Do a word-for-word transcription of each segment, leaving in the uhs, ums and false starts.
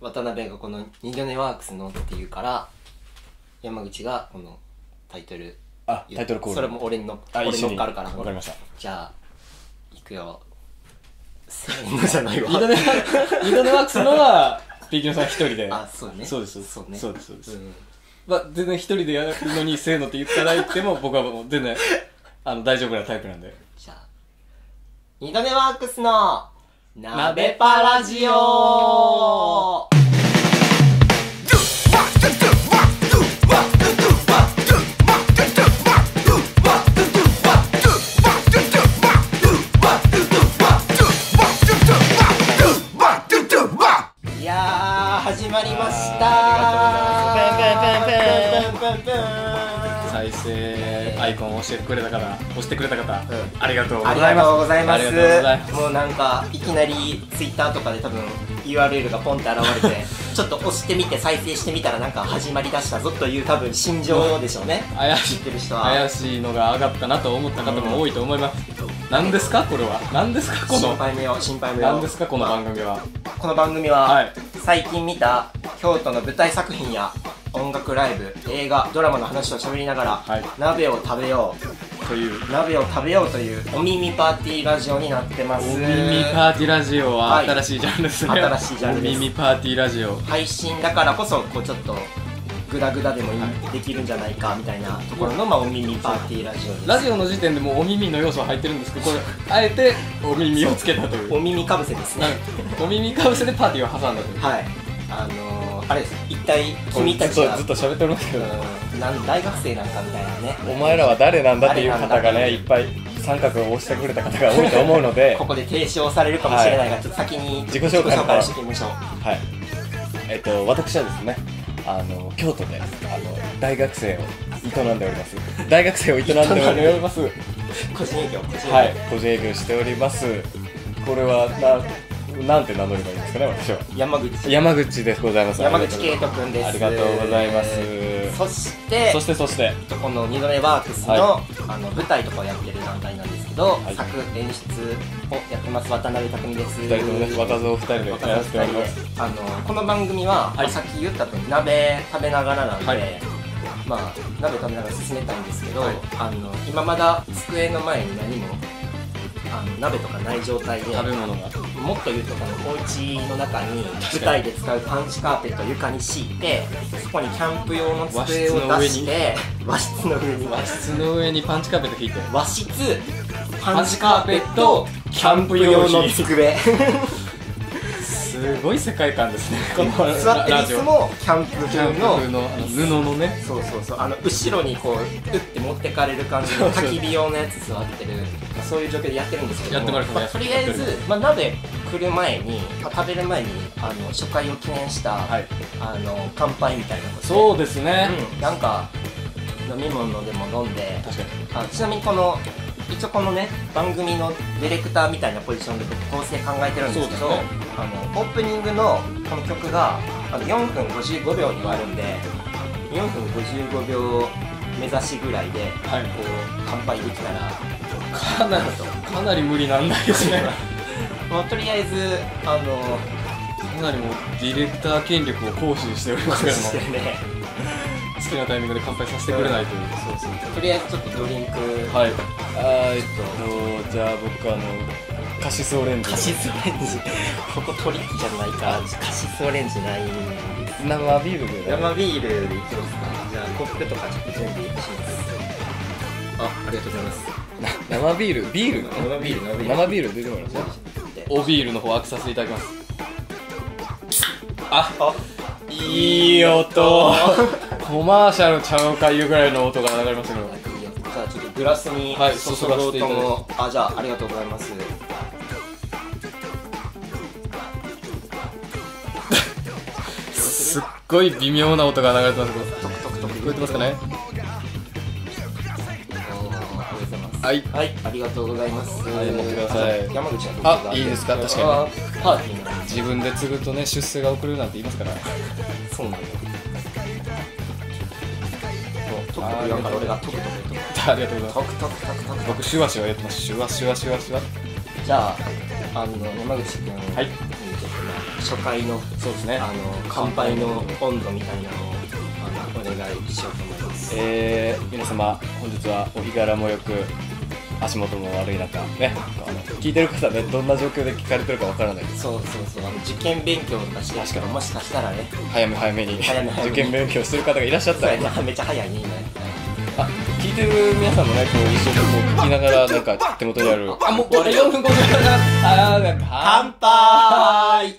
渡辺がこの二度寝ワークスのっていうから山口がこのタイトル、 あ、タイトルコールそれも俺のあ、 俺一緒に乗っかるから。 わかりました。 じゃあいくよ。せーのじゃないわ。 二度寝二度寝ワークスのはピーキノさん一人で。 あ、そうね。 そうですそうね。 そうですそうです。 うん、 まあ全然一人でやるのにせーのって言っていただいても僕はもう全然あの大丈夫なタイプなんで。 じゃあ二度寝ワークスの鍋パラジオ。いやー始まりました。 再生アイコンを押してくれた方、押してくれた方、うん、ありがとうございます。 ありがとうございます。 ありがとうございます。 もうなんかいきなりツイッターとかで多分 ユーアールエル がポンって現れてちょっと押してみて再生してみたらなんか始まりだしたぞという多分心情でしょうね。 怪しい、知ってる人は怪しいのが上がったなと思った方も多いと思います。何ですかこれは。何ですかこの心配無用、心配無用。 何ですかこの番組は。 この番組は、 はい、 最近見た京都の舞台作品や音楽ライブ、映画、ドラマの話を喋りながら、はい、鍋を食べようという鍋を食べようというお耳パーティーラジオになってます。 お耳パーティーラジオは新しいジャンルですね。 新しいジャンルです。 お耳パーティーラジオ配信だからこそこうちょっとグダグダでもいい、はい、できるんじゃないかみたいなところの、まあ、お耳パーティーラジオです。 ラジオの時点でもうお耳の要素は入ってるんですけど、これあえてお耳をつけたという。 お耳かぶせですね。 お耳かぶせでパーティーを挟んだという。 はい、あのー、あれです。一体君たちはずっと喋っておりますけど、 なん大学生なんかみたいなね。 お前らは誰なんだっていう方がねいっぱい三角を押してくれた方が多いと思うのでここで提唱されるかもしれないが、はい、ちょっと先に自己紹介からしておきましょう。 はい。えっと私はですね、あの京都であの大学生を営んでおります。大学生を営んでおります。 個人営業、個人営業。 はい、個人営業しております。これはな。なんて名乗ればいいんですかね、私は。 山口。 山口でございます。 山口圭人くんです。 ありがとうございます。 そしてそしてそしてこの二度寝ワークスの、はい、あの舞台とかをやってる団体なんですけど、はい、作演出をやってます渡辺匠です。 ふたりともね、渡蔵ふたりでやらせております。 あのこの番組は、はい、さっき言ったとおり鍋食べながらなんで、はい、まあ鍋食べながら進めたいんですけど、はい、あの今まだ机の前に何もあの鍋とかない状態で、 食べ物がもっと言うとこのお家の中に舞台で使うパンチカーペットを床に敷いて、そこにキャンプ用の机を出して和室の上に和室の上にパンチカーペット引いて和室パンチカーペットキャンプ用の机すごい世界観ですね。 この座ってる椅子もキャンプ風の布のね、 そうそうそう、あの後ろにこう打って持ってかれる感じの焚き火用のやつ座ってる、そういう状況でやってるんですけども、まあ、とりあえず、まあ、鍋来る前に、まあ、食べる前にあの初回を記念した、はい、あの乾杯みたいなので、 そうですね、 うん、なんか飲み物でも飲んで、 確かにあちなみにこの一応このね番組のディレクターみたいなポジションで僕構成考えてるんですけど、ね、あのオープニングのこの曲があのよんぷんごじゅうごびょうに割るんでよんぷんごじゅうごびょう目指しぐらいで、はい、こう乾杯できたらかなりかなり無理なんないですね。 まあ、とりあえずあのかなりもうディレクター権力を行使しておりますけども、 ね、 好きなタイミングで乾杯させてくれないという、 そうそう、とりあえずちょっとドリンク、 はい、あーえっとじゃあ僕あのカシスオレンジ、 カシスオレンジここトリックじゃないか、カシスオレンジない生ビールで、 生ビールでいきますか。じゃあコップとかちょっと準備します。あ、ありがとうございます。 生ビール、ビール生ビール、生ビール、 生ビール出てもらいます。おビールの方開けさせていただきます。あ、あ、いい音。コマーシャルちゃうかいうぐらいの音が流れましたけど。 じゃあちょっとグラスに注がせていただいて、 あ、じゃあありがとうございます。 すっごい微妙な音が流れてますけど、聞こえてますかね。はい、 はい、ありがとうございます。 はい、持ってください。 山口はあ、いいですか。確かにパーティー自分で継ぐとね、出世が遅れるなんて言いますから。 そうなんだよ。トクトク言わんから俺がトクトク言うと。 ありがとうございます。 トクトクトクトク。 僕シュワシュワやってます。シュワシュワシュワシュワ。 じゃああの山口君、 はい、 初回のそうですね、 あの乾杯の温度みたいなのをあのお願いしようと思います。 えー、皆様本日はお日柄もよく足元も悪い中ね、あの聞いてる方ね、どんな状況で聞かれてるかわからないです。 そうそうそう、あの受験勉強とかしてる人がもしかしたらね、 早め早めに早め早めに受験勉強してる方がいらっしゃったら、 そうやね、めっちゃ早いね今ね。 あ、聞いてる皆さんもね、こう一緒にこう聞きながらなんか手元にあるあ、もうこれよんぷんごじゅうなな、あーなんか乾杯。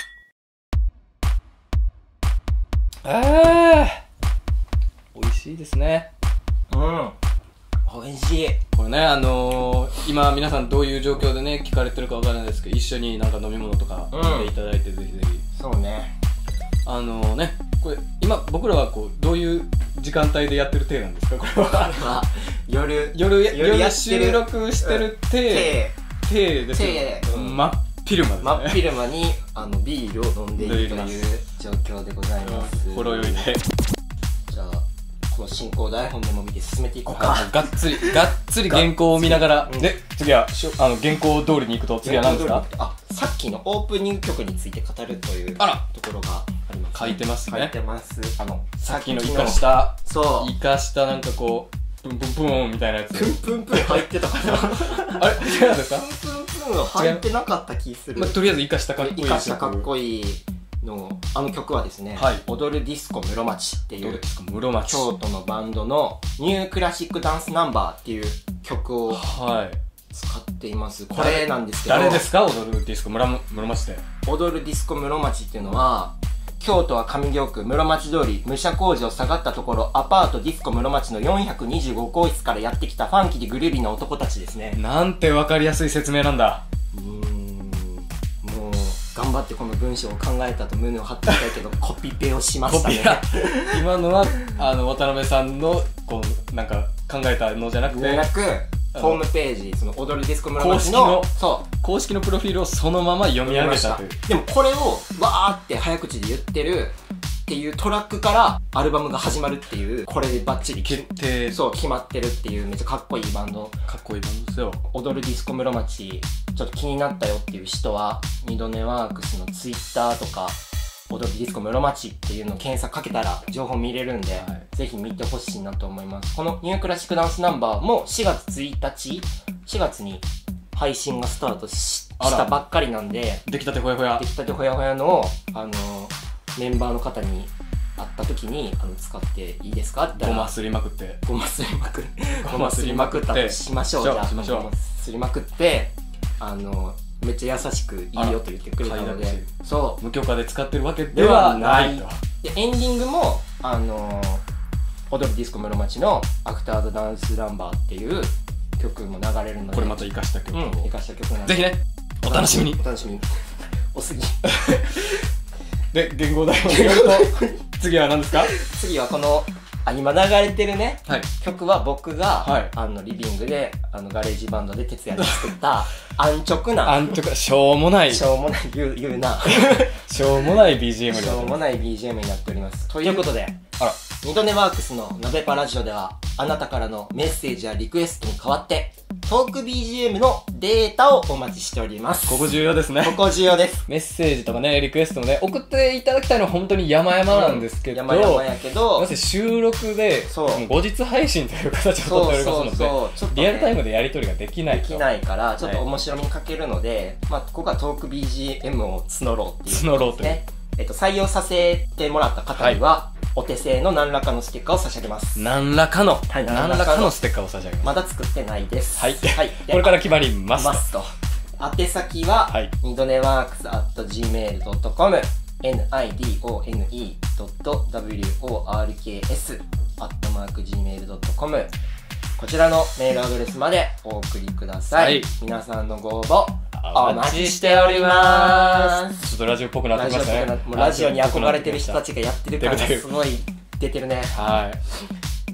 あー美味しいですね。 うん、美味しい。 これね、あのー、今皆さんどういう状況でね聞かれてるかわからないですけど、一緒になんか飲み物とか飲んでいただいて、ぜひぜひ。 そうね、 あのー、ね、これ今僕らはこうどういう時間帯でやってる体なんですか、これは。 これは夜夜夜や夜ってる収録してる体体ですよ。 手、うん、 真っ昼間ですね。 真っ昼間にあのビールを飲んでいるという状況でございます。 ほろ酔いで。 じゃあこの進行台本でも見て進めていこうか。 がっつりがっつり原稿を見ながら、 うん、 で次はあの原稿通りに行くと次は何ですか。 あ、さっきのオープニング曲について語るというあらところがあります。 書いてますね。 書いてます。あのさっきの生かしたそう生かしたなんかこうプンプンプンみたいなやつ。 プンプンプン入ってたかな。 あれ違うんですか。 プンプンプンは入ってなかった気する。 まあ、とりあえず生かしたかっこいい生かしたかっこいいのあの曲はですね、 はい、 踊るディスコ室町っていう室町京都のバンドのニュークラシックダンスナンバーっていう曲を使っています。これなんですけど、 誰ですか、踊るディスコ室町で。 踊るディスコ室町っていうのは、京都は上京区室町通り武者工事を下がったところ、アパートディスコ室町のよんひゃくにじゅうご号室からやってきたファンキーでグルービーな男たちですね。 なんてわかりやすい説明なんだ。 うーん、もう頑張ってこの文章を考えたと胸を張っていたけどコピペをしましたね。 今のはあの渡辺さんのこうなんか考えたのじゃなくて、 じゃなくホームページ、その踊るディスコ室町の公式のそう公式のプロフィールをそのまま読み上げたという。 でもこれをわーって早口で言ってるっていうトラックからアルバムが始まるっていう、これでバッチリ決定、 そう決まってるっていうめっちゃかっこいいバンド。 かっこいいバンドですよ。 踊るディスコ室町ちょっと気になったよっていう人はニドネワークスのツイッターとか踊るディスコ室町っていうのを検索かけたら情報見れるんで、はい、ぜひ見てほしいなと思います。このニュークラシックダンスナンバーもしがつついたちしがつに配信がスタート し, したばっかりなんで、 出来たてほやほや出来たてほやほやのあのメンバーの方に会った時にあの使っていいですかって言ったら、 ゴマすりまくってゴマすりまくるゴマすりまくったとしましょう。じゃあしましょう。 ゴマすりまくってあのめっちゃ優しくいいよと言ってくれたので、そう無許可で使ってるわけではないと。 でエンディングもあの踊るディスコ室町のアフター・ザ・ダンス・ナンバーっていう曲も流れるので、 これまた生かした曲を、 うん、生かした曲なんでぜひねお楽しみにお楽しみにおすぎで言語台本によると次は何ですか。 次はこのあ今流れてるね、 はい、 曲は僕が、 はい、 あのリビングであのガレージバンドで哲也で作った安直な安直しょうもないしょうもない言う言うなしょうもない ビージーエムしょうもない ビージーエム になっております。ということで、あらニドネワークスのナベパラジオではあなたからのメッセージやリクエストに代わってトーク ビージーエム のデータをお待ちしております。 ここ重要ですね。 ここ重要です。 メッセージとかねリクエストもね送っていただきたいのは本当に山々なんですけど、 うん、山々やけどなぜ収録でそう後日配信という形を取っておりますので、 そうそうそう、ね、 リアルタイムでやり取りができないとできないからちょっと面白みに欠けるので、はい、まあここはトーク ビージーエム を募ろうっていう、ね、 募ろうという、 えっと、採用させてもらった方には、はい、お手製の何らかのステッカーを差し上げます。 何らかの、 はい、 何らかのステッカーを差し上げます。 まだ作ってないです。 はい。 はい、 これから決まりますと。 ますと。宛先は、はい、ニドネワークス アットジーメールドットコム ニドネ ドット ワークス アットマーク ジーメールドットコム こちらのメールアドレスまでお送りください。はい、皆さんのご応募お待ちしております。 ちょっとラジオっぽくなってきましたね。 ラジオっぽくな、もうラジオに憧れてる人たちがやってるからすごい出てるね。 はい。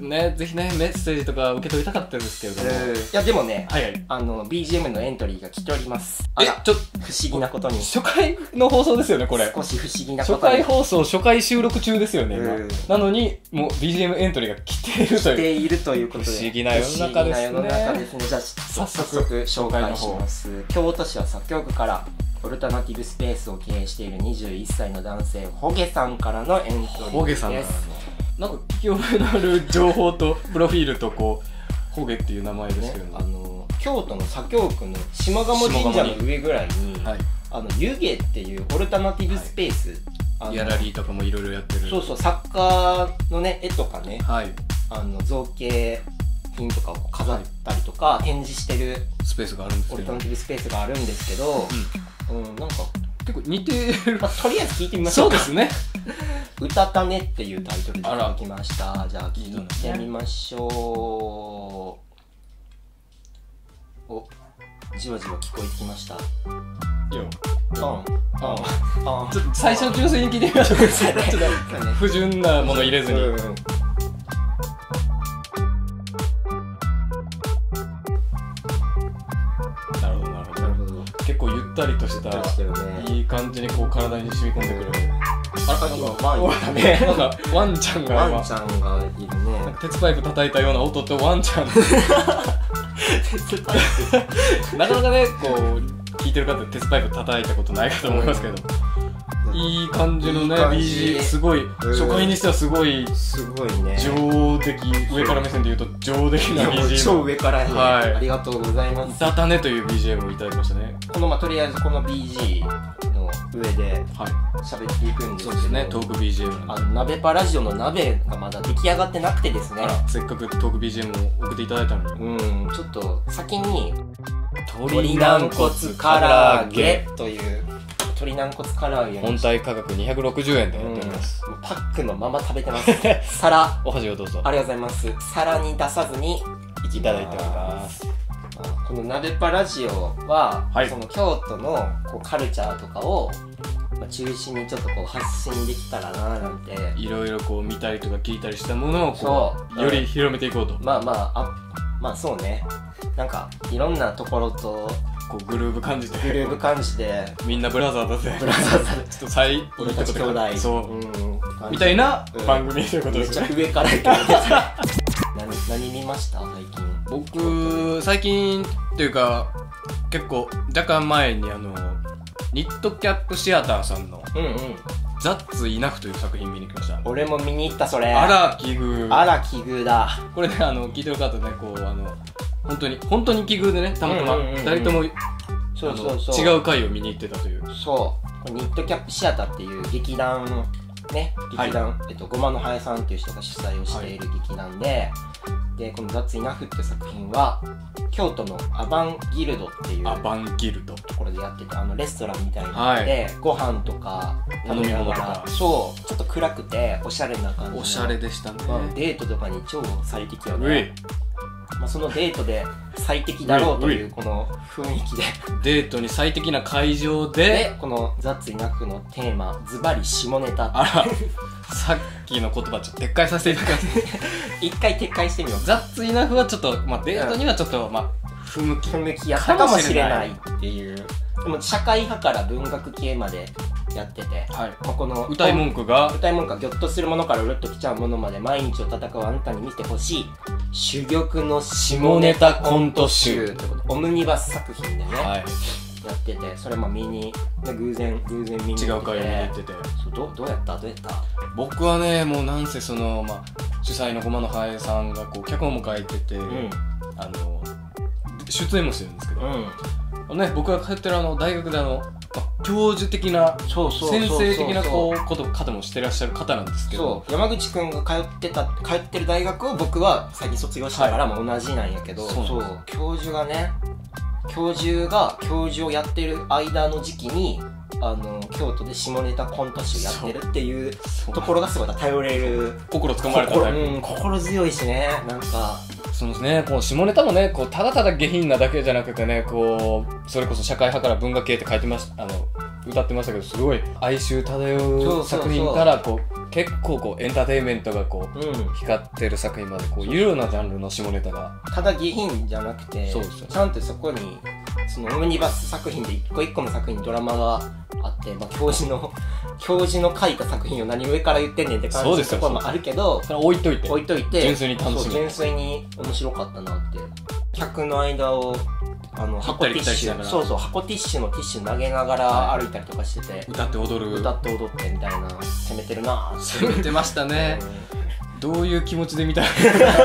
ね、ぜひね、メッセージとか受け取りたかったんですけれども。 いや、でもね、 はいはい、 あの、ビージーエム のエントリーが来ております。 え、ちょっと、 不思議なことに。 初回の放送ですよね、これ。 少し不思議なことに。 初回放送、初回収録中ですよね、今。なのに、もう ビージーエム エントリーが来ているという。 来ているということで。 不思議な世の中ですね。 不思議な世の中ですね。じゃあ、早速紹介します。京都市は作曲から、 オルタナティブスペースを経営しているにじゅういっさいの男性ホゲさんからのエントリーです。 ホゲさんからのなんか聞き覚えのある情報とプロフィールとこうホゲっていう名前ですけど、ね、 あの京都の左京区の島鴨神社の上ぐらいに、はい、あの湯気っていうオルタナティブスペース、 はい、ギャラリーとかもいろいろやってる、 そうそう、作家のね絵とかね、 はい、 あの造形品とかを飾ったりとか、はい、展示してるスペースがあるんですけど、 オルタナティブスペースがあるんですけど、うん、うん、なんか結構似てる、 まあ、とりあえず聞いてみましょうか。 そうですねうたたねっていうタイトルで届きました。じゃあ聞いてみましょう。お、じわじわ聞こえてきました。 ようん、うん、うん、 ちょっと最初の純粋に聞いてみましょうか。ちょっと不純なもの入れずに、うんうん、なるほどなるほど、なるほど。結構ゆったりとした、ね、いい感じにこう体に染み込んでくる。 あ、今ワンいたね。 なんかワンちゃんがワンちゃんがいるね。 なんか鉄パイプ叩いたような音とワンちゃんなかなかね、こう聞いてる方鉄パイプ叩いたことないかと思いますけど、うん、いい感じのね、ビージー、すごい、うん、初回にしてはすごいすごいね、 上出来、上から目線で言うと上出来な ビージーエム、 超上からね、はい、ありがとうございます。 いたたねという ビージーエム をいただきましたね。 この、まあ、とりあえずこの ビージー の上で喋っていくんですけど、 そうですね、トーク ビージーエム、 あの鍋パラジオの鍋がまだ出来上がってなくてですね、 せっかくトーク ビージーエム を送っていただいたのに、 うん、ちょっと先に鶏軟骨唐揚げという鶏軟骨唐揚げ本体価格にひゃくろくじゅうえんでやっております、 うん、パックのまま食べてます皿、 お箸をどうぞ。 ありがとうございます。皿に出さずにいただいております。 この鍋パラジオは、はい、その京都のこうカルチャーとかを、まあ、中心にちょっとこう発信できたらななんて、 いろいろこう見たりとか聞いたりしたものをこうより広めていこうと。 まあまああまあそうね、なんかいろんなところとこうグルーヴ感じてグルーヴ感じてみんなブラザーだぜ、 ブラザーだぜちょっと最俺たち兄弟、 そう、うん、みたいな番組ということですね。 めっちゃ上から言ってる何何見ました最近？ 僕最近っていうか結構若干前にあのニットキャップシアターさんのうんうんザッツイナフという作品見に来ました。 俺も見に行った。それあら奇遇、 あら奇遇だ。 これね、あの聞いてる方ね、こうあの本当に本当に奇遇でね、たまたまふたりともそうそうそう違う回を見に行ってたという。 そうニットキャップシアターっていう劇団ね、劇団、はい、えっと、ごまのはやさんっていう人が主催をしている劇団で、はい、でこの「ザッツイナフ」っていう作品は京都のアバンギルドっていうアバンギルドところでやってて、あのレストランみたいなので、はい、ご飯とか頼み物とか、 そうちょっと暗くておしゃれな感じのおしゃれでしたね、 まあ、デートとかに超最適よね。まあ、そのデートで最適だろうというこの雰囲気でデートに最適な会場で、 でこのザッツイナフのテーマズバリ下ネタ。 あらさっきの言葉ちょっと撤回させていただきます一回撤回してみよう。 ザッツイナフはちょっと、まあ、デートにはちょっと、まあ、不向き不向きやったかもしれないっていう。でも社会派から文学系までやってて、はい、まあ、この歌い文句が歌い文句がギョッとするものからうるっときちゃうものまで毎日を戦うあんたに見てほしい珠玉の下ネタコント集ってこと、オムニバス作品でね、はい、やってて、それも見に、ね、偶然偶然見に行ってて、違う回見に行ってて、そうどどうやったどうやった僕はね、もうなんせその、まあ、主催のごまのはえさんがこう脚本も書いてて、うん、あの出演もしてるんですけど、うん、ね、僕が通ってるあの大学であの教授的な先生的なこうこと方もしてらっしゃる方なんですけど、 そう山口くんが通ってた通ってる大学を僕は最近卒業したからも同じなんやけど、はい、そう教授がね教授が教授をやってる間の時期にあの京都で下ネタコント集やってるっていうところがすごい頼れる、 心つかまれたタイプ、 うん、心強いしね、なんかそうですね、こう下ネタもね、こうただただ下品なだけじゃなくてね、こうそれこそ社会派から文学系って書いてましあの歌ってましたけど、すごい哀愁漂う作品からこう結構こうエンターテインメントがこう、うん、光ってる作品までこういろいろなジャンルの下ネタがただ下品じゃなくて、そうそうちゃんとそこにそのオムニバス作品で一個一個の作品にドラマがあって、まあ、教授の教授の書いた作品を何上から言ってんねんって感じのところもあるけど、 それ置いといて置いといて純粋に楽しむ、 純粋に面白かったなって。客の間をあの箱ティッシュ、そうそう箱ティッシュのティッシュ投げながら歩いたりとかしてて、 歌って踊る歌って踊ってみたいな、攻めてるな攻めてましたね、うん、どういう気持ちで見た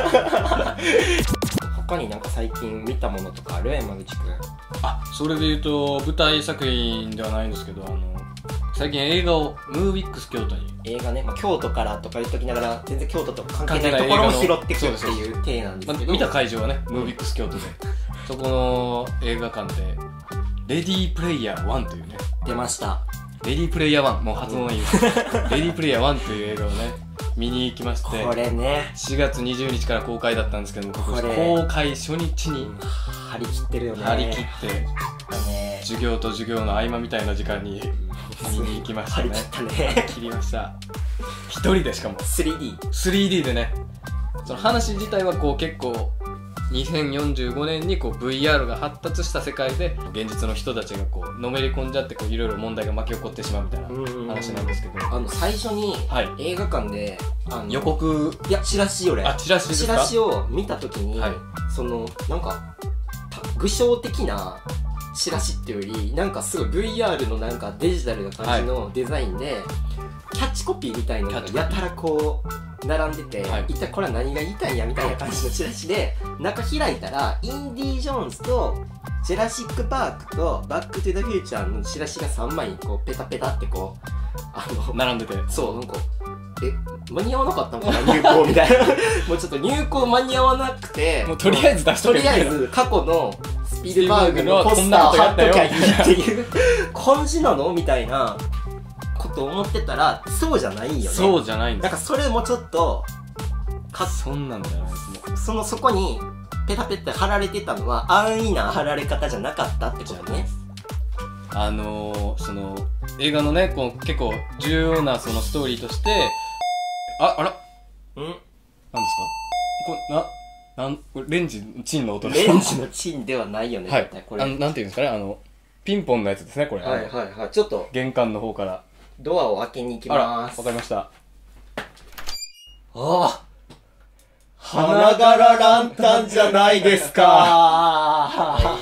他になんか最近見たものとかある？山口くん。 あ、それで言うと舞台作品ではないんですけど、あの最近映画をムービックス京都に映画ね、まあ、京都からとか言っときながら全然京都と関係ないところも拾ってくるっていう体なんですけど、 まあ、見た会場はねムービックス京都で、そこの映画館でレディープレイヤーワンというね、 出ました。 レディープレイヤーワン、もう発音いいですレディープレイヤーワンという映画をね見に行きまして、 これねしがつにじゅうにちから公開だったんですけども、 これ公開初日に張り切ってるよね。 張り切って、 ね、 授業と授業の合間みたいな時間に見に行きましたね。 張り切ったね。 切りました。一人でしかもスリーディースリーディー でね、その話自体はこう結構にせんよんじゅうごねんにこう ブイアール が発達した世界で現実の人たちがこうのめり込んじゃってこういろいろ問題が巻き起こってしまうみたいな話なんですけど、 あの最初に映画館で、 はい、あの予告いやチラシよれあチラシですか？ チラシを見た時に、はい、そのなんか具象的なチラシっていうよりなんかすごい ブイアール のなんかデジタルな感じのデザインで、はい、キャッチコピーみたいなのがやたらこう並んでて、はい、一体これは何が言いたいんやみたいな感じのチラシで中開いたらインディ・ジョーンズとジェラシック・パークとバック・トゥ・ザ・フューチャーのチラシがさんまいこうペタペタってこうあの並んでて、 そうなんかえ間に合わなかったのかな入稿みたいなもうちょっと入稿間に合わなくてもうとりあえず出しとけとりあえず過去のスピルバーグのポスターを貼っときゃいいっていう感じなのみたいなこと思ってたらそうじゃないよね。 そうじゃないんです。 なんかそれもちょっとかそんなんじゃないですね。 そのそこにペタペタ貼られてたのは安易な貼られ方じゃなかったってことね。 あのー、その映画のねこう結構重要なそのストーリーとしてああらんなんですかこれななんこれレンジのチンの音ですか？ レンジのチンではないよね、 はい、 絶対これ。 あのなんていうんですかね、あのピンポンのやつですねこれ。 はいはいはい。ちょっと玄関の方からドアを開けに行きます。 わかりました。 ああ花柄ランタンじゃないですか。はい、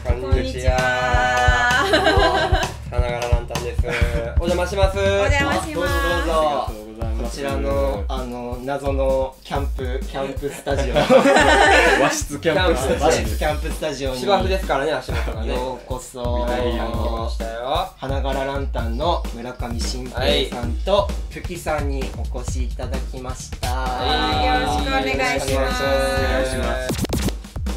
こんにちは。花柄ランタンです。お邪魔します。 お邪魔します。 どうぞどうぞ。こちらのあの謎のキャンプキャンプスタジオ和室キャンプスタジオ和室キャンプスタジオに芝生ですからね、足元がね。 ようこそ。 はい、来ましたよ。 花柄ランタンの村上新平さんと久喜さんにお越しいただきました。 はい、よろしくお願いします。 お願いします。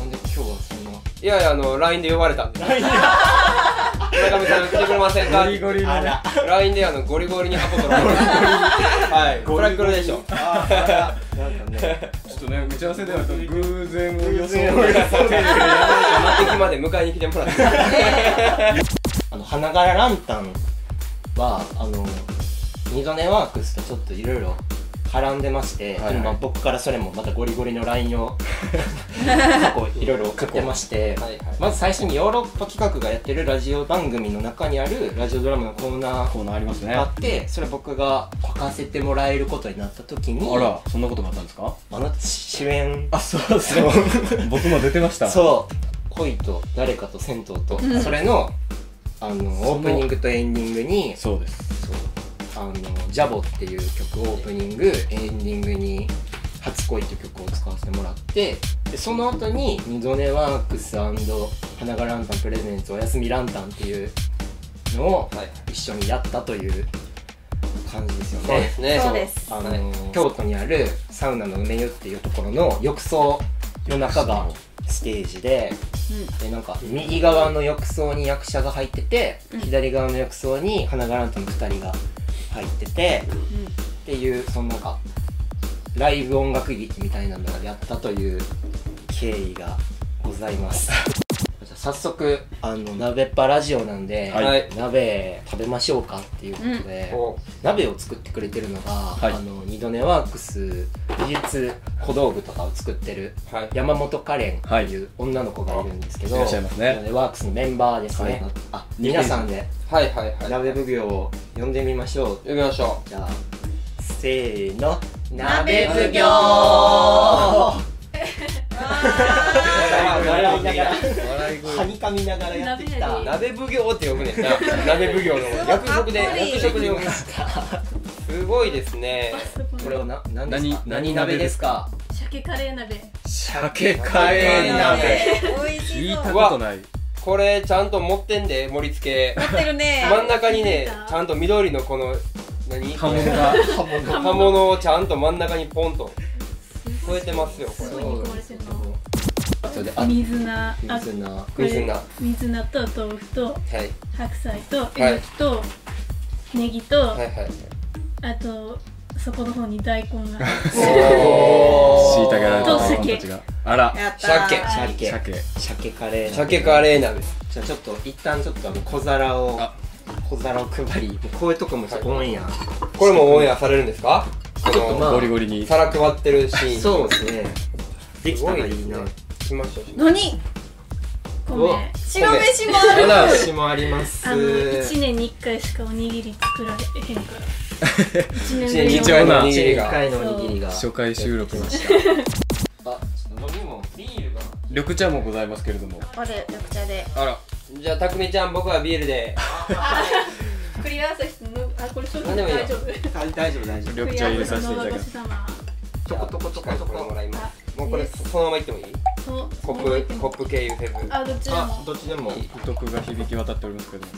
なんで今日はそんな。 いやいや、あの ライン で呼ばれたんで。村上さん来てくれませんか？ ゴリゴリのライン であのゴリゴリにアポ取られる。はい、これくらでしょ。 ああ、なんかね、 ちょっとね打ち合わせでは偶然を予想駅まで迎えに来てもらって。 あの花柄ランタンはあの二度寝ワークスとちょっといろいろ絡んでまして、はいはい、でもまあ僕からそれもまたゴリゴリの ライン を過去いろいろ送ってまして、はいはい、まず最初にヨーロッパ企画がやってるラジオ番組の中にあるラジオドラマのコーナーコーナーありますね。 があって、それ僕が書かせてもらえることになった時に、 あら、そんなことがあったんですか？ あなた主演、 あ、そうそう僕も出てました。 そう恋と誰かと銭湯と、うん、それのあのオープニングとエンディングにそうですそうあのジャボっていう曲オープニングエンディングに初恋っていう曲を使わせてもらって、でその後に二度寝ワークス&花柄ランタンプレゼンツおやすみランタンっていうのを一緒にやったという感じですよね。 そうですね。 そうです。 あの、はい、京都にあるサウナの梅湯っていうところの浴槽の中がステージで、うん、でなんか右側の浴槽に役者が入ってて、うん、左側の浴槽に花柄ランタンのふたりが入ってて、うん、っていうそのなんかライブ音楽劇みたいなのをやったという経緯がございますじゃあ早速あの鍋っぱラジオなんで、はい、鍋食べましょうかっていうことで、うん、鍋を作ってくれてるのが、はい、あの二度寝ワークス美術小道具とかを作ってる山本カレンっていう女の子がいるんですけど、 はい、いらっしゃいますね。 二度寝ワークスのメンバーですね、はい、あ皆さんではいはいはい鍋奉行を呼んでみましょう。 呼びましょう。 じゃあせーの鍋奉行笑いながら笑い声はにかみながらやってきた鍋奉行って呼ぶねんな。鍋奉行の役職で役職で呼ぶ。すごいですね。 これはな何何ですか？何鍋ですか？ 鮭カレー鍋。 鮭カレー鍋美味し聞いそう。 たことない。 これちゃんと持ってんで盛り付け。 持ってるね。 真ん中にねちゃんと緑のこの何刃物が刃物をちゃんと真ん中にポンと添えてますよこすごいれ。 煮込まれてるの。 それであ水菜、あ水菜これ水菜は水菜と豆腐とい白菜とえのきとネギと、 はいはい。 あとそこの方に大根が。 虐げられたと大根たちが。あらやったー。 鮭鮭鮭鮭カレー鮭カレー鍋。 じゃあちょっと一旦ちょっとあの小皿をあ小皿を配りこういうとこもちょっとオンエアこれもオンエアされるんですか？このちょっとまあゴリゴリに皿配ってるシーン。 そうですねできたらいいなしましょうしましょう。 何？ 米。 白飯もある。 私もありますあの一年に一回しかおにぎり作られへんから。一年一年に一ぶりの回のおにぎり一が。 回のおにぎりが初回収録ました。 あちょっと飲みもビールが緑茶もございますけれども。 これ緑茶で。 あらじゃあたくみちゃん僕はビールで。 クリアさしてのあこれちょっと何でもいいよ大丈夫。 大丈夫大丈夫緑茶入れさせていただきます。 ちょこちょこちょこちょこもらいます。もうこれそのままいってもいい？ そうコップコップ経由せず。 あどっちであも。 どっちでも不徳が響き渡っておりますけど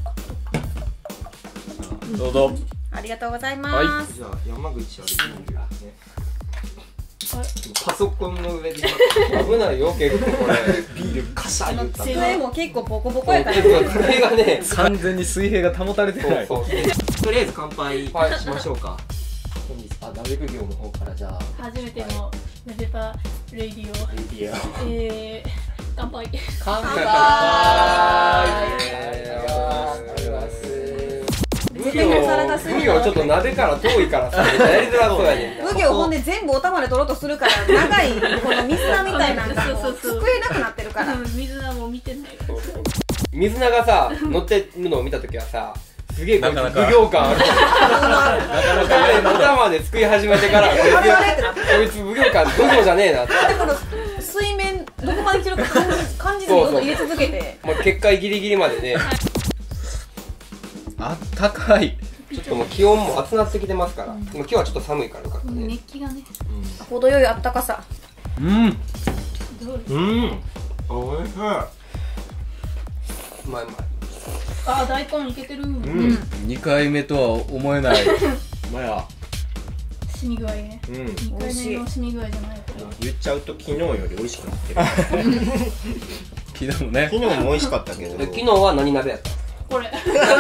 も。どうぞ。 ありがとうございます。 じゃあ山口はビールねあパソコンの上で危ないよ結構これ。 ビールカシャ言った机も結構ボコボコやから結構机がね。 完全に水平が保たれてない。 そうそう。 とりあえず乾杯しはいましょうか本日あ鍋奉行の方からじゃあ初めてのナベパレディオ。 いやえー、乾杯。 乾杯あありがとうございます奉行奉行ちょっと鍋から遠いからさやりづらそうやねんな。 奉行ほんで全部お玉で取ろうとするから長いこの水菜みたいなのがもうそうそうそう救えなくなってるから。 うん水菜も見てないから。 水菜がさ乗ってるのを見たときはさすげえこいつなかなか奉行感ある。お玉ですくい始めてからこいあれあれってなって。 つこいつ奉行感奉行じゃねえなって。 だってこの水面どこまで来てるか感じ感じずにどんどん入れ続けて。 もう結界ギリギリまでね。 あったかい。 ちょっともう気温も暑なってきてますから。でも今日はちょっと寒いからよかったね。 熱気がね。 程よいあったかさ。 うん。 どうですうんおいしいうまいうまい。 あ大根いけてる。 うんにかいめとは思えない。 まや染み具合ね。 うん二回目の染み具合じゃないから。 言っちゃうと昨日より美味しくなってる昨日もね。 昨日も美味しかったけどで昨日は何鍋やった？ これ。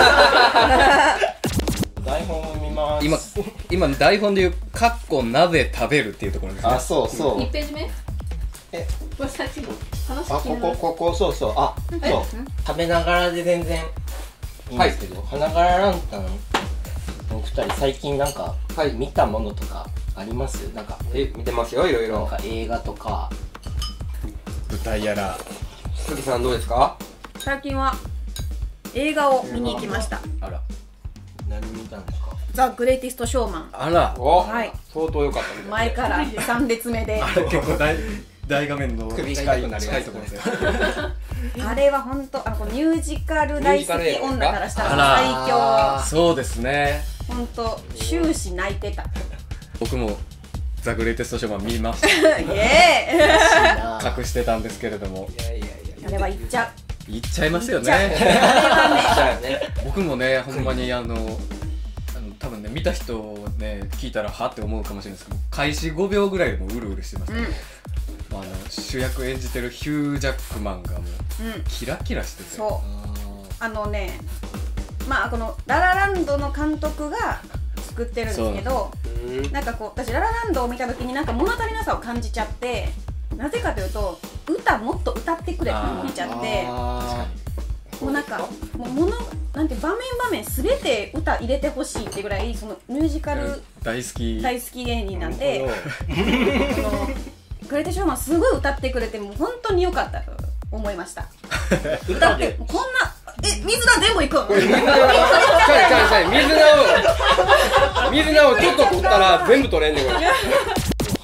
台本を見ます今今台本で言う「かっこ鍋食べる」っていうところですね。 あそうそう一ページ目。 えこれさっきの話あこ聞きながらこここそうそうあそう食べながらで全然いいんですけど、花柄ランタンのお二人最近なんか、 はい見たものとかあります？なんかえ見てますよいろいろ。 なんか映画とか舞台やら。 鈴木さんどうですか？ 最近は映画を見に行きました。 あら何見たんですか？ ザ・グレイティスト・ショーマン。 あら。 お、 はい相当良かったみたい前からさん列目で。 結構大大画面の首が近い痛くなるやつ近いところですよ。 あれは本当あのこのミュージカル大好き女からしたあらら最そうですね。 強。本当終始泣いてた。 僕もザ・グレイテストショーマン見ました。 イエーイ。 隠してたんですけれどもいやいやいやあれは言っちゃう。 言っちゃいますよじゃああれね。 はだよね。 僕もねほんまにあのあの多分ね見た人ね聞いたらはって思うかもしれないですけど開始ごびょうぐらいでもううるうるしてましたね。あの主役演じてるヒュー・ジャックマンがもうねうんキラキラしてて。 そうあのねまあこのララランドの監督が作ってるんですけどうんなんかこう私ララランドを見た時になんか物足りなさを感じちゃってなぜかというと歌もっと歌ってくれって思っちゃってあもうなんかもう物なんて場面場面すべて歌入れてほしいってぐらいそのミュージカル大好き。 大好き芸人なんでそのグレーテショーマンすごい歌ってくれてもう本当に良かったと思いました歌ってこんなえ水田全部いくん水菜をちゃいちゃいちゃい水菜を水菜をちょっと取ったら全部取れんねんこれ。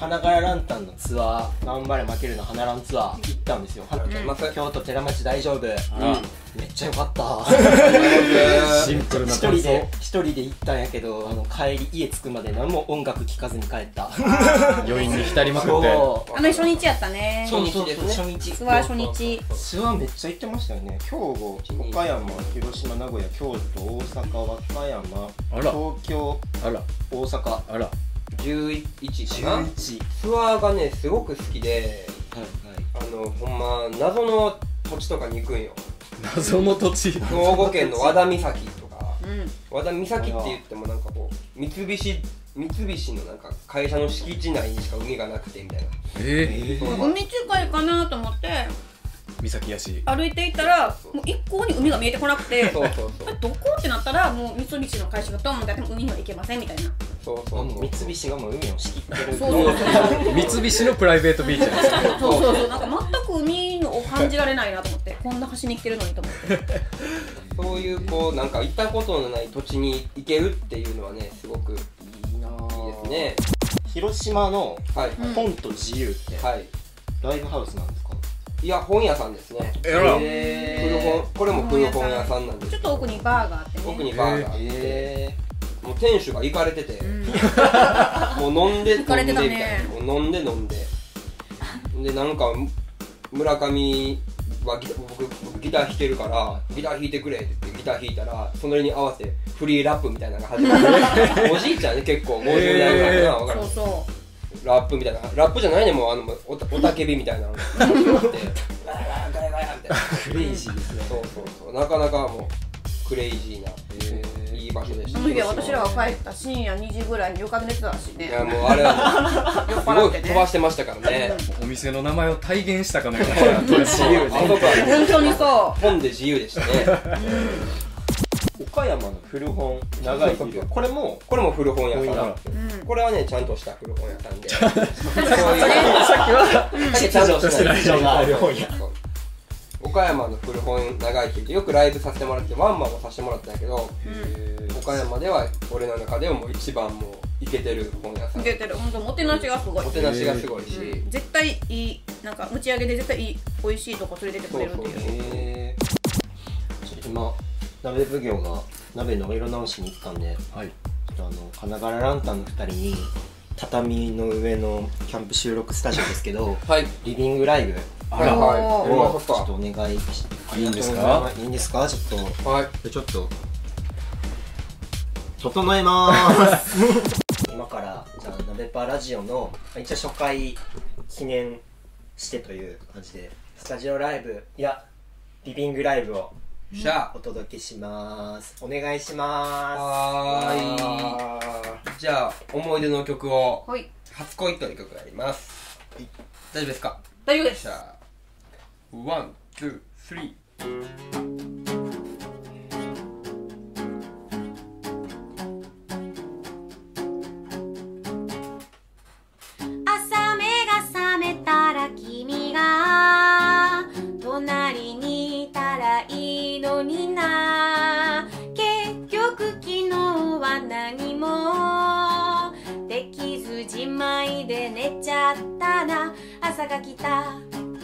花柄ランタンのツアー、頑張れ負けるの花ランツアー行ったんですよ。京都寺町大丈夫、めっちゃ良かったシンプルな一人で一人で行ったんやけど、あの帰り家着くまで何も音楽聴かずに帰った余韻に浸りまくって。 あの初日やったね。 初日ですね。初日ツアー初日ツアーめっちゃ行ってましたよね。兵庫、岡山、広島、名古屋、京都、大阪、和歌山、東京、 あら大阪、 あらじゅういちかな。 じゅういちツアーがねすごく好きで、あのほんま謎の土地とかに行くんよ。 謎の土地。 兵庫県の和田岬とか、 うん、 和田岬って言ってもなんかこう三菱三菱のなんか会社の敷地内にしか海がなくてみたいな。 ええ海近いかなと思って岬やし歩いていったらもう一向に海が見えてこなくてそうそうそうえどこってなったらもう三菱の会社がドンってやっても海には行けませんみたいな。 そうそうそう。 三菱がもう海を仕切ってる。 そうそう三菱のプライベートビーチなんですか。 そうそうそう、なんか全く海のを感じられないなと思ってこんな橋に来てるのにと思ってそういうこうなんか行ったことのない土地に行けるっていうのはねすごくいいいなぁ。 いですね。 広島のはい本と自由ってはい。 ライブハウスなんですか？ いや本屋さんですね。 えら古本、これも古本屋さんなんです。 ちょっと奥にバーがあってね。 奥にバーがあって、 えもう店主が行かれてて、 うん、 もう飲んで飲んでみたいな、 ね、 もう飲んで飲んででなんか村上はギタ僕僕ギター弾けるからギター弾いてくれって言ってギター弾いたらそれに合わせてフリーラップみたいなのが始まっておじいちゃんね結構ごじゅう代ぐらいかな、分かる。 そうそうラップみたいなラップじゃないねもうあのおたおたけびみたいなのがあってガヤガヤガヤみたいなクレイジーですね。 そうそうそうなかなかもうクレイジーな、えー、いい場所でした。 その日は私らが帰った深夜にじぐらいに床で寝てたしね。 いやもうあれはもうすごい飛ばしてましたからね。 お店の名前を体現したかのような自由あそこは本当にそう本で自由でしたね。 岡山の古本長いビル、これもこれも古本屋さんなんですよ。これはねちゃんとした古本屋さんで、そういうさっきはちゃんとした事情がある本屋。 岡山の古本長いって言ってよくライブさせてもらってワンマンもさせてもらったんだけど、岡山では俺の中ではもう一番もうイケてる本屋さん。 イケてる、本当もてなしがすごい。 もてなしがすごいし、 うん、絶対いいなんか打ち上げで絶対いい美味しいとこ連れてってくれるっていう。 へー。今鍋奉行が鍋のお色直しに行ったんで、はい、あの花柄ランタンのふたりに畳の上のキャンプ収録スタジオですけど、はい、リビングライブあらはいをちょっとお願いしていいんですか？ いいんですか？ちょっとはいちょっと整えまーす今からじゃあ鍋パラジオの一応初回記念してという感じでスタジオライブいやリビングライブをじゃあお届けします。お願いします。 はーい。じゃあ思い出の曲をはい。 初恋という曲やります。はい、大丈夫ですか？ 大丈夫です。 じゃあワン、ツー、スリー。 朝目が覚めたら君が隣にいたらいいのにな。結局昨日は何もできずじまいで寝ちゃったな。朝が来た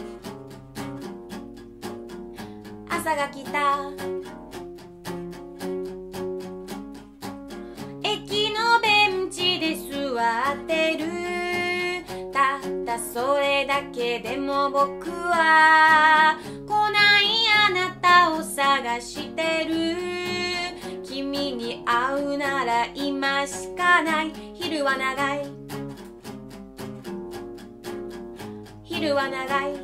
朝が来た。駅のベンチで座ってる。たったそれだけでも僕は来ないあなたを探してる。君に会うなら今しかない。昼は長い昼は長い。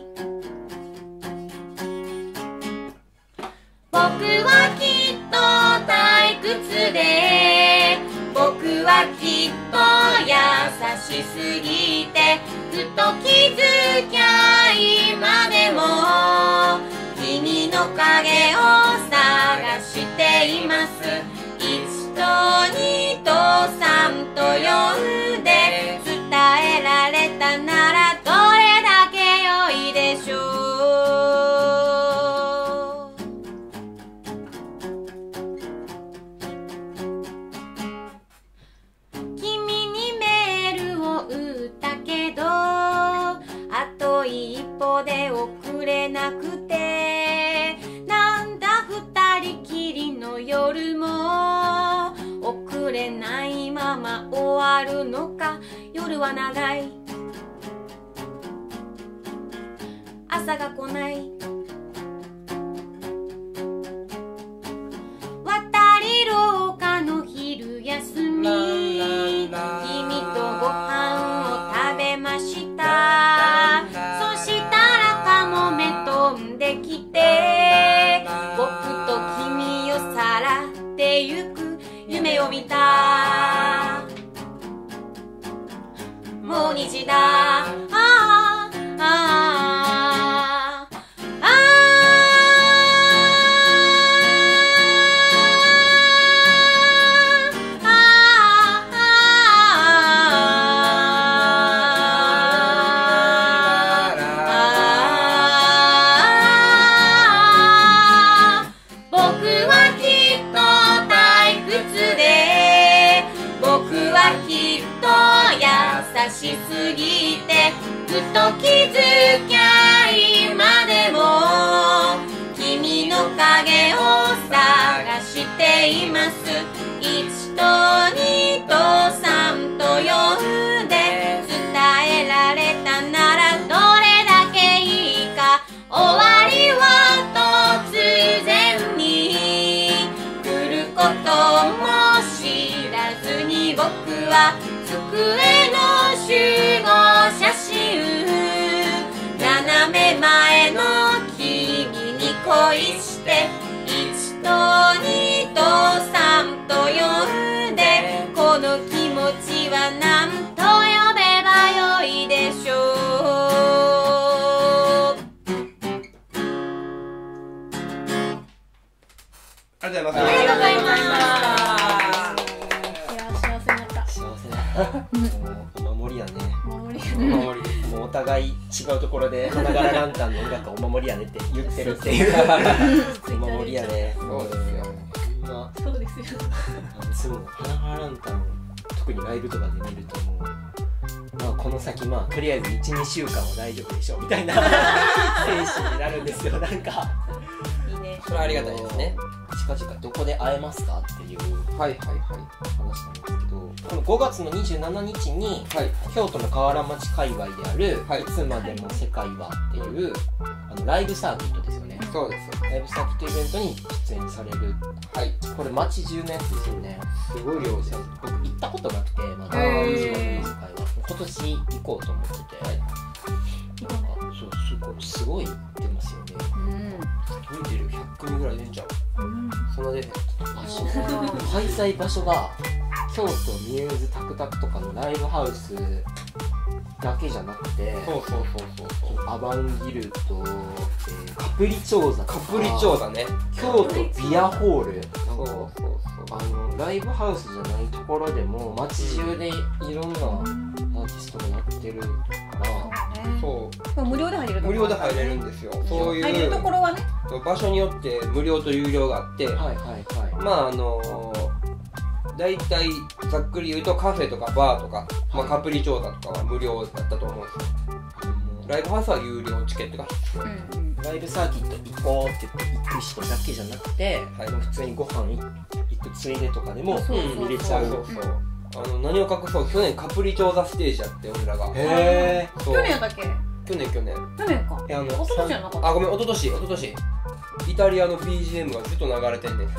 僕はきっと退屈で僕はきっと優しすぎてふと気づきゃ今でも君の影を探しています。一と二と三と呼んで伝えられたならどれだけ良いでしょう。君にメールを打ったけま終わるのか。夜は長い、朝が来ない。渡り廊下の昼休み、君とご飯を食べました。そしたらカモメ飛んできて、僕と君をさらってゆく夢を見た。もう虹だ、ああああああ。僕はきっと退屈で、僕はきっと優しすぎて、ふと気づきゃ今でも君の影を探しています。いちとにとさんとよんで伝えられたならどれだけいいか。終わりは突然に来ることも知らずに、僕は机の集合写真、斜め前の君に恋して、いちとにとさんとよんでこの気持ちは何と呼べばよいでしょう。 ありがとうございます。 ありがとうございます。 いやー幸せになった。 幸せだ。もうお守りやね。 お守りお守りもうお互い違うところで花柄ランタンの音楽お守りやねって言ってるっていうお守りやね。 そうですよ。 そんなそうですよ。 いつも花柄ランタンを特にライブとかで見るともう、まあ、この先まあとりあえず いちにしゅうかんは大丈夫でしょうみたいな精神になるんですよ。なんかいいね。 それはありがたいですね。 近々どこで会えますかっていうはいはいはい話なんですけど、このごがつのにじゅうしちにちにはい京都の河原町界隈である、 はいいつまでも世界はっていうあのライブサーキットですよね。 そうです。 ライブサーキットイベントに出演される、 はい。 これ町中のやつですよね。 すごい量ですよ。 僕行ったことなくて、まだへーいつまでも世界は今年行こうと思ってて、 はい行こうね。 そうすごいすごい出ますよね。 見てるひゃっくみぐらい出んちゃう。 うん。 その出て場所開催場所が京都ミューズタクタクとかのライブハウスだけじゃなくて、 そうそうそうそうそう。 アバンギルと、えーカプリチョーザとかカプリチョーザね。 京都ビアホールそうなんかそうそう。 あのライブハウスじゃないところでも街中でいろんなアーティストがやってるからそう無料で入れるところ無料で入れるんですよ。そう入れるいうところはね。 そう場所によって無料と有料があって、 はいはいはいまああの大体ざっくり言うとカフェとかバーとか、まあ、カプリチョーザとかは無料だったと思うんですよ。ライブハウスは有料チケットが必要。 うんライブサーキット行こうって言って行く人だけじゃなくて、 はいもう普通にご飯い行くついでとかでもそうそうそう見れちゃう。 そうそうそう。あの何を隠そう、去年カプリチョーザステージやって俺らが。 へそう去年やったっけ？ 去年去年。 去年か。 えあの一昨年じゃなかった。 あごめん一昨年一昨年。イタリアの ビージーエム がずっと流れてんねん。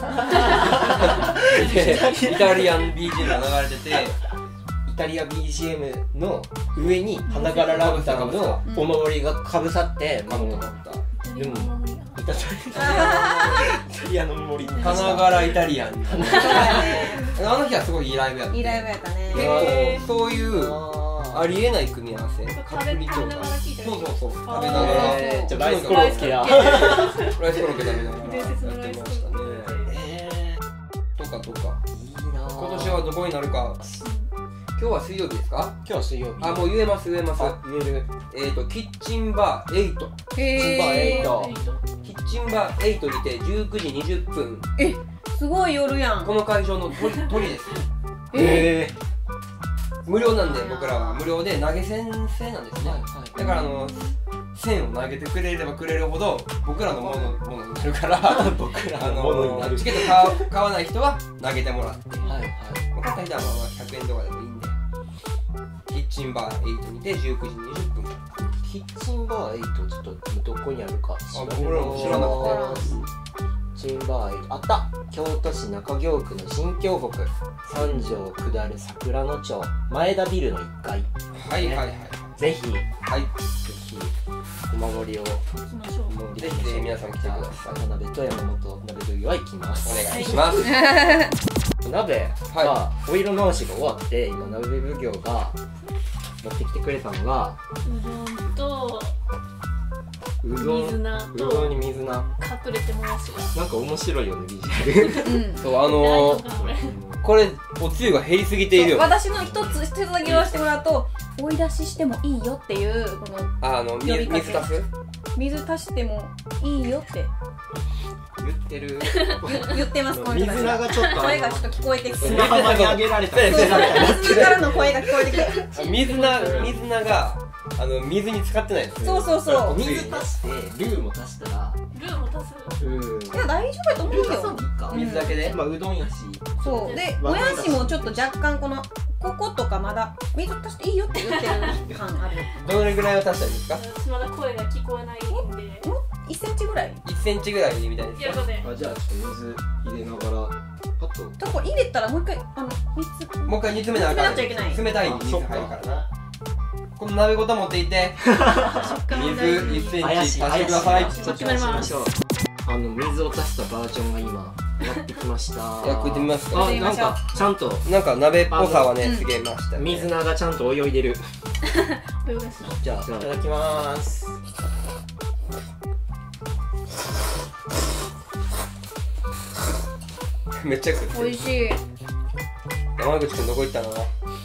でイタリアン ビージーエム が流れてて。 イタリア ビージーエム の上に花柄ランタンのお守りがかぶさって、 かぶもうったかぶっでもお守りイタリアのお守りた。花柄イタリアン。あの日はすごいいいライブやって。 いいライブやったね。 結構そういうあありえない組み合わせ。 食べ食べながら聞いてるそうそうそう。食べなあがーら。 えー、じゃあライスココロッロッケやライスコロッケ食べながら伝説のライスコロッケやってましたね。 えとかとか。 ー、いいなぁ。 今年はどこになるか。今日は水曜日ですか？ 今日は水曜日。 あ、もう言えます言えます。 あ言える。 えっとキッチンバーエイト。 チンバーエイト。 キッチンバーエイトにてじゅうくじにじゅっぷん。 すごい夜やん。 この会場の鳥鳥です。 え無料なんで僕らは無料で投げ銭制なんですね。 はいはいだからあの線を投げてくれればくれるほど僕らのものものになるから僕らあのものになる。 のチケット買わ買わない人は投げてもらってはいはい。 かった人はまあまあひゃくえんとかでもいいんで、キッチンバーエイトにてじゅうくじにじゅっぷん。 キッチンバーエイトちょっとどこにあるか僕らも知らなかった。 キッチンバーエイトあった。京都市中京区の新京北三条下る桜野町前田ビルのいっかい。 はいはいはい。 ぜひはい。 ぜひお守りを行きましょう。 ぜひぜひ皆さん来てください。 渡辺と山本鍋奉行は行きます。 お願いします。 鍋がお色直しが終わって今鍋奉行が持ってきてくれたのがうどんとうどん水菜うどんとに水菜。 隠れてもやしが。 なんか面白いよねビジュアル。 うんそうあの大丈夫かこれ。 これおつゆが減りすぎているよ。 私の一つ一つだけ言わせてもらうと、追い出ししてもいいよっていうこのあの水呼びかけ水足す。 水足してもいいよって言ってる。 言言ってますこの人たち水菜がちょっと声がちょっと聞こえてきて、 砂浜に上げられた。 そうそう水菜からの声が聞こえてきて、 水菜水菜があの水に使ってないんですよ。 そうそうそう水足してルーも足したらルーも足す。 うんいや大丈夫だと思うよ。 か水だけで。 まあうどんやしそうでもやしもちょっと若干このこことかまだ水足していいよって言ってる感ある。 どれぐらいを足したらいいですか？ 私まだ声が聞こえないんで。 もういっセンチぐらい。 いっセンチぐらいみたいですよ。 いやそうね。 あじゃあちょっと水入れながらパッととこ入れたらもう一回あの水もう一回煮詰めなあかん。 煮詰めなっちゃいけない冷たい水入るからな。この鍋ごと持っていて水いっセンチ足してください。 ちょっと足しましょう。あの水を足したバージョンが今やってきました。 いやこうやってみますか。 あなんかちゃんとなんか鍋っぽさはねうんすげえましたね。 水菜がちゃんと泳いでる。 泳がし。 じゃあいただきます。 めっちゃ食ってる。 美味しい。 山口くんどこ行ったの？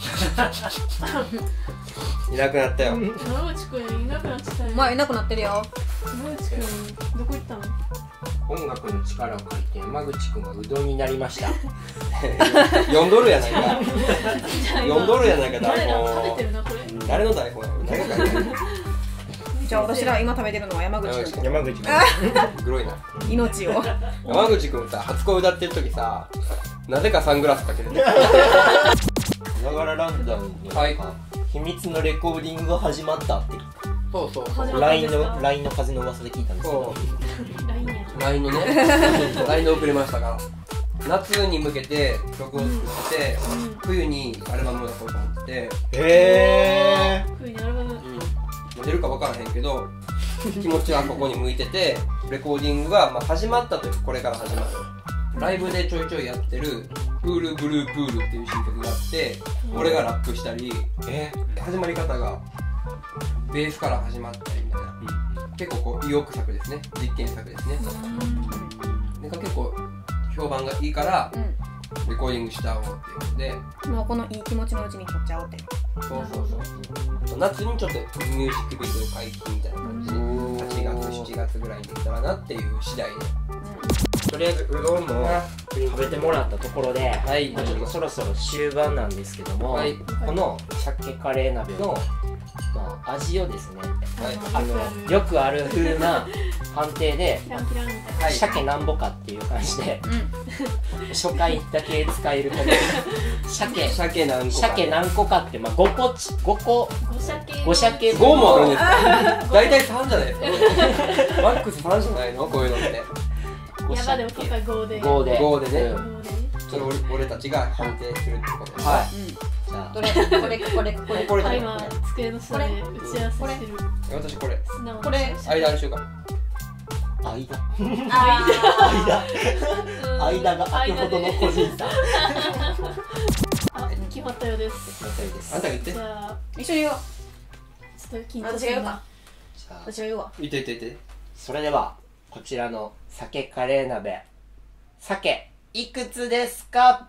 いなくなったよ。 山口くんいなくなっちゃったよ。 まあいなくなってるよ。 山口くんどこ行ったの？ 音楽の力を借りて山口くんがうどんになりました。 読んどるやないか。読んどるやないか台誰が食べて本。 るなこれ。 誰の台本やろ。誰が書いてる？ じゃあ私ら今食べてるのは山口君。 山口くん。 グロいな。 命を。 山口くんさ初恋歌ってる時さ、なぜかサングラスかけてる。 ながらランダムにはい。 秘密のレコーディングが始まったってそうそう。 始まったんラインですかの ライン の風の噂で聞いたんですけど。 ラインや。 ラインのね、ラインで送りましたから。夏に向けて曲を作ってて、冬にアルバムを出そうと思ってて、 へえ。 冬にアルバム。 出るか分からへんけど、気持ちはここに向いてて、レコーディングがまあ始まったというかこれから始まる。ライブでちょいちょいやってる「プールブループール」っていう新曲があって、俺がラップしたり、 え始まり方がベースから始まったりみたいな、結構こう意欲作ですね、実験作ですね。なんか結構評判がいいからうレコーディングしちゃおうっていうので、 ん。もうこのいい気持ちのうちに撮っちゃおうって。 そうそうそう、夏にちょっとミュージックビデオ解禁みたいな感じではちがつしちがつぐらいにできたらなっていう次第で。 とりあえずうどんも食べてもらったところで、 はいまあちょっとそろそろ終盤なんですけども、 はいこの鮭カレー鍋の、まあ、味をですね、 はいあのよくある風な判定でキランキランみたいな。 はい鮭なんぼかっていう感じでうん。 初回だけ使えるこの鮭鮭何個か鮭何個かって、まあ、ごこちごこご鮭。 ご鮭ごもあるんですか？大体さんじゃないですか。マックスさんじゃないのこういうのって。 やばでも今回ごで。 ごでごでねうんごで。 それ俺俺たちが判定するってことです。 はいうん。 じゃあどれこれこれこれこれこれあ今机の下で打ち合わせしてる。 私これ素直にこれ間にしようか。 間あ間間が空くほどの個人差あ、決まったようです。 あんたが言って。 じゃあー。一緒に言おう。 ちょっと緊張私が言うか。 じゃあ私が言うわ。 言って言って言って。 それではこちらの鮭カレー鍋、鮭いくつですか？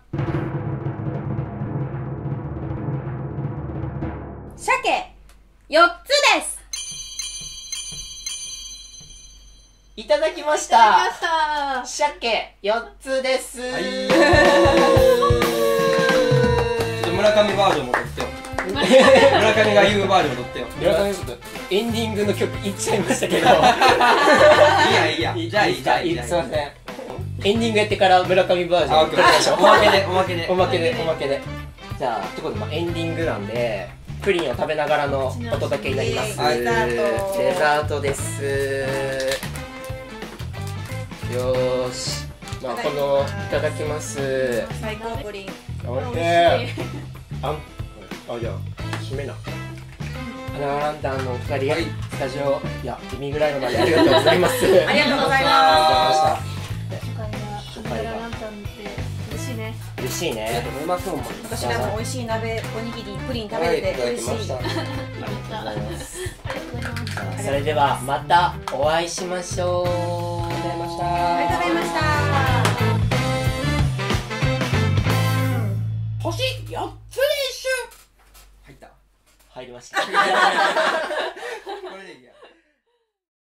鮭よっつです。 いただきましいただきた。 ました。 鮭よっつです。 はい。ちょっと村上バージョンも撮ってよ。村上が言うバージョンも撮ってよ。 村上ちょっとエンディングの曲いっちゃいましたけど。 いいやいいや。じゃあいいじゃあいいじゃあいい。 すいません。 エンディングやってから村上バージョンあオッケーオッケーおまけでおまけでおまけでおまけでおまけでじゃあってことで、まあ、エンディングなんでプリンを食べながらのお届けになります。 はいデザートデザートです。よーし、まあ、このいただきます。 最高プリン。 おいしい。 美味しい。 あん、あ、じゃあ締めな。花輪ランタンのお二人、 はいスタジオいや君ぐらいのまでありがとうございます。 ありがとうございまあ初回が初回がランタンって嬉しいね。 りがとうございました。嬉しいね。 うまそうもん。 す。私らも美味しい鍋、おにぎり、プリン食べれてはいいただき嬉しい。 ました。 ありがとうございます。ありがとうございます。 それではまたお会いしましょう。